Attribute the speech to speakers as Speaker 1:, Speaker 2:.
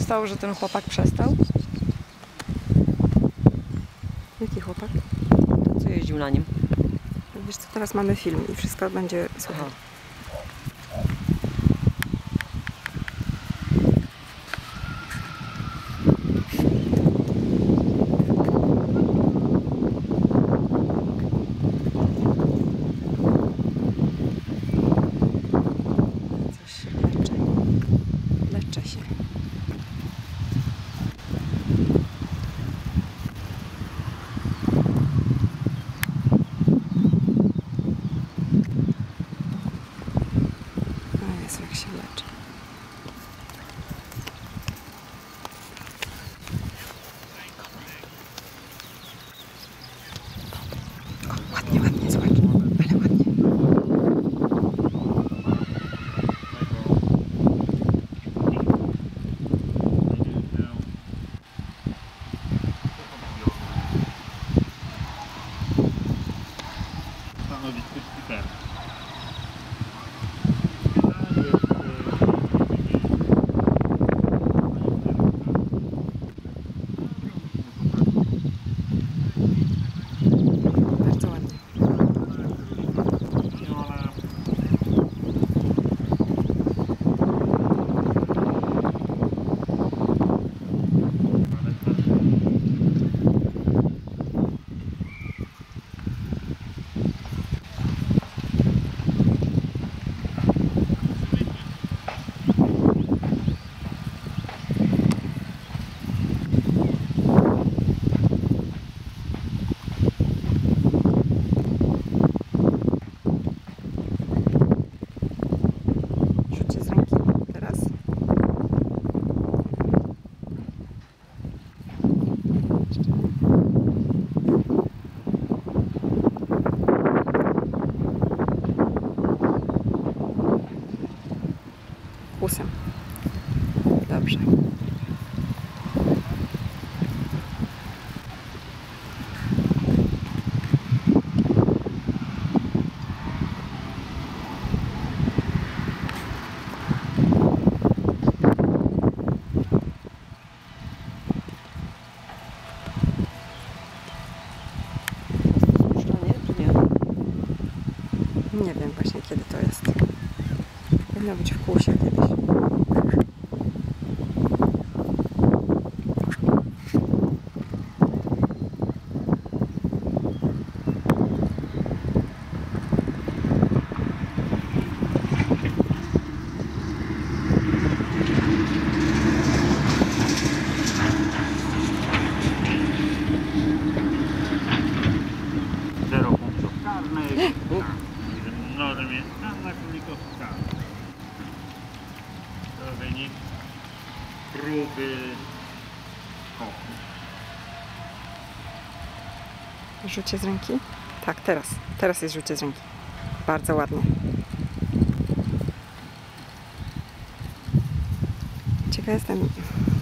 Speaker 1: stało, że ten chłopak przestał?
Speaker 2: Jaki chłopak?
Speaker 1: Co jeździł na nim?
Speaker 2: Wiesz co, teraz mamy film i wszystko będzie słychać.
Speaker 1: Aha.
Speaker 2: Coś się leczy. Leczę się. O Jezu, jak się leczy. O, ładnie, ładnie, zobacz. Ale ładnie.
Speaker 3: Stanowisko szpitala.
Speaker 2: Bardzo ładnie. Rzucie z ręki teraz. Kłusem. Dobrze.
Speaker 1: Spuszczanie, czy nie?
Speaker 2: Nie wiem właśnie kiedy to jest. Powinno być w kłusie kiedyś.
Speaker 3: Zero punktów karnych. Nożem jest Anna Królikowska. To wynik próby skoku.
Speaker 2: Rzucie z ręki? Tak, teraz. Teraz jest rzucie z ręki. Bardzo ładnie. Ciekawa jestem,